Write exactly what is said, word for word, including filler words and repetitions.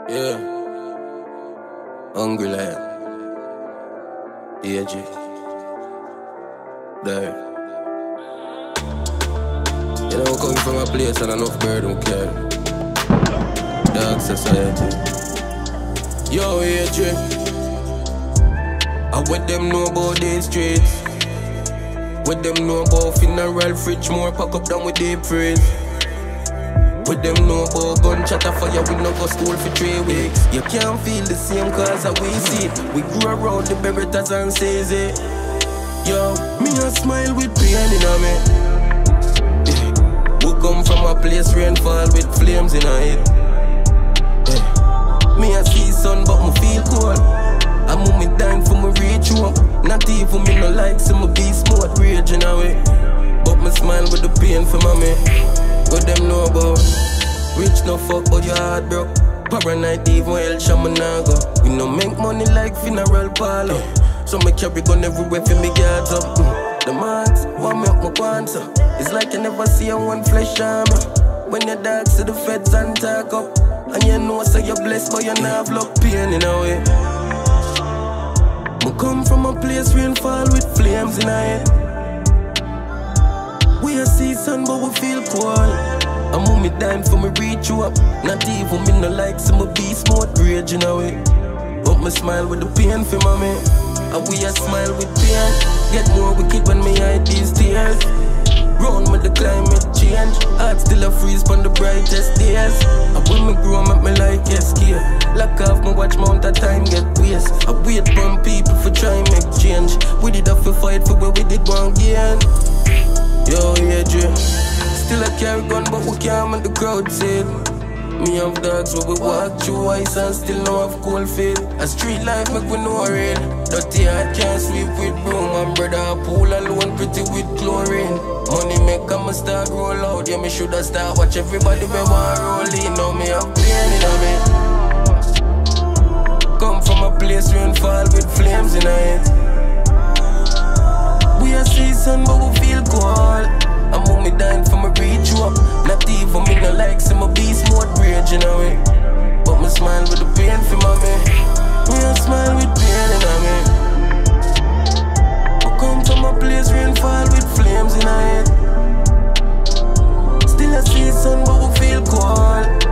Yeah. Hungry like A G. There. You know, coming from a place and enough bird don't care. Dog society. Yo, A G. I what them know about these streets. What them know about funeral fridge more pack up down with deep freeze. What them know about gunshot a fire, we no go school for three weeks. You can't feel the same cause how we see it. We grew around the Berettas and says it. Yo, me a smile with pain in me. Yeah. We come from a place rainfall with flames in our head. Yeah. Me a see sun but me feel cold. I'm on me dying for me reach home. Not even me no like see me be smart raging away. But me smile with the pain for mommy. What them know about? Rich no fuck but your heart broke. Paranoid even hell shaman nah go. We no make money like funeral parlor. So me carry gun everywhere for me guards up. mm. The marks, one make my answer. It's like you never see a one flesh on me. When your dog see the feds and talk up. And you know say you're blessed but you not have luck pain in a way. Me come from a place rainfall with flames in our head. We a see sun but we feel cold. I'm on me dying for me reach you up. Not even me no like some be smart raging away. But me smile with the pain for mommy. And we a smile with pain. Get more wicked when me hide these tears. Round with the climate change. Heart still a freeze from the brightest days. And when me grow make me like escape. Lock off me watch mount a time get waste. I wait from people for try make change. We did have to fight for where we did one gain. Yo, yeah, Dre. Still a carry gun, but we can't make the crowd say it. Me have dogs where we walk through ice and still know have cold feet. A street life make we know rain. Dirty heart can't sweep with broom. And brother a pool alone pretty with chlorine. Money make a start roll out. Yeah, me shoulda start watch everybody we want roll in. Now me have pain in me. Come from a place rainfall with flames in our head. We a see sun but we feel cold. I'm on me dying for me reach you up. Not even me no like some me be smart raging away. But me smile with the pain for mommy. Me a smile with pain in me. I come from a place rainfall with flames in our head. Still a see sun but we feel cold.